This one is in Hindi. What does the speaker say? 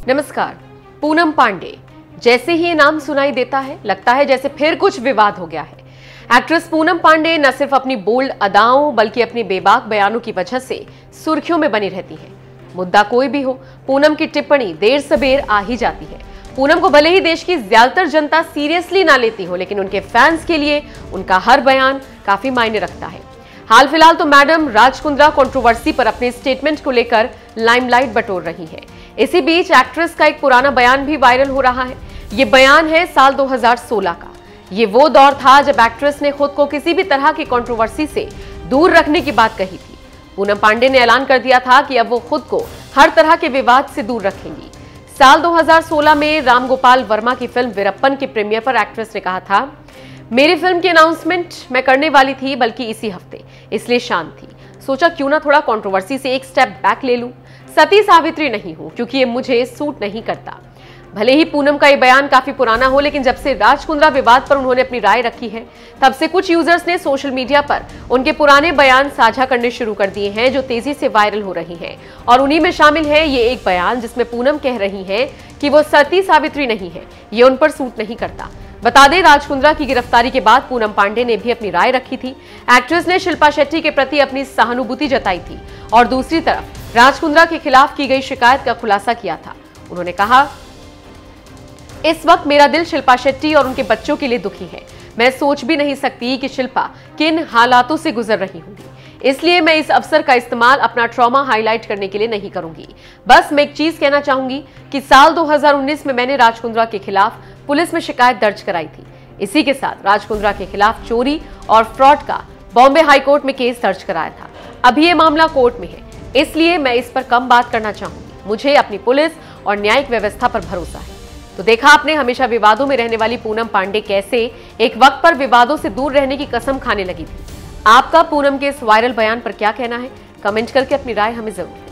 नमस्कार। पूनम पांडे, जैसे ही ये नाम सुनाई देता है लगता है जैसे फिर कुछ विवाद हो गया है। एक्ट्रेस पूनम पांडे न सिर्फ अपनी बोल्ड अदाओं बल्कि अपनी बेबाक बयानों की वजह से सुर्खियों में बनी रहती हैं। मुद्दा कोई भी हो, पूनम की टिप्पणी देर सबेर आ ही जाती है। पूनम को भले ही देश की ज्यादातर जनता सीरियसली ना लेती हो, लेकिन उनके फैंस के लिए उनका हर बयान काफी मायने रखता है। हाल फिलहाल तो मैडम राज कुंद्रा कंट्रोवर्सी पर अपने स्टेटमेंट को लेकर लाइमलाइट बटोर रही है। इसी बीच एक्ट्रेस का एक पुराना बयान भी वायरल हो रहा है। ये बयान है साल 2016 का। ये वो दौर था जब एक्ट्रेस ने खुद को किसी भी तरह की कंट्रोवर्सी से दूर रखने की बात कही थी। पूनम पांडे ने ऐलान कर दिया था कि अब वो खुद को हर तरह के विवाद से दूर रखेंगी। साल 2016 में राम गोपाल वर्मा की फिल्म वीरप्पन के प्रीमियर पर एक्ट्रेस ने कहा था, मेरी फिल्म की अनाउंसमेंट मैं करने वाली थी बल्कि इसी हफ्ते, इसलिए शांत थी। सोचा क्यों ना थोड़ा कंट्रोवर्सी से एक स्टेप बैक ले लूं। सती सावित्री नहीं हूं क्योंकि ये मुझे सूट नहीं करता। भले ही पूनम का ये बयान काफी पुराना हो, लेकिन जब से राज कुंद्रा विवाद पर उन्होंने अपनी राय रखी है, तब से कुछ यूजर्स ने सोशल मीडिया पर उनके पुराने बयान साझा करने शुरू कर दिए हैं, जो तेजी से वायरल हो रही हैं। और उन्हीं में शामिल है ये एक बयान जिसमें पूनम कह रही हैं कि वो सती सावित्री नहीं है, ये उन पर सूट नहीं करता। बता दें, राज कुंद्रा की गिरफ्तारी के बाद पूनम पांडे ने भी अपनी राय रखी थी। एक्ट्रेस ने शिल्पा शेट्टी के प्रति अपनी सहानुभूति जताई थी और दूसरी तरफ राज कुंद्रा के खिलाफ की गई शिकायत का खुलासा किया था। उन्होंने कहा, इस वक्त मेरा दिल शिल्पा शेट्टी और उनके बच्चों के लिए दुखी है। मैं सोच भी नहीं सकती कि शिल्पा किन हालातों से गुजर रही होंगी, इसलिए मैं इस अवसर का इस्तेमाल अपना ट्रॉमा हाईलाइट करने के लिए नहीं करूंगी। बस मैं एक चीज कहना चाहूंगी कि साल 2019 में मैंने राज कुंद्रा के खिलाफ पुलिस में शिकायत दर्ज कराई थी। इसी के साथ राज कुंद्रा के खिलाफ चोरी और फ्रॉड का बॉम्बे हाईकोर्ट में केस दर्ज कराया था। अभी ये मामला कोर्ट में है, इसलिए मैं इस पर कम बात करना चाहूंगी। मुझे अपनी पुलिस और न्यायिक व्यवस्था पर भरोसा है। तो देखा आपने, हमेशा विवादों में रहने वाली पूनम पांडे कैसे एक वक्त पर विवादों से दूर रहने की कसम खाने लगी थी। आपका पूनम के इस वायरल बयान पर क्या कहना है? कमेंट करके अपनी राय हमें जरूर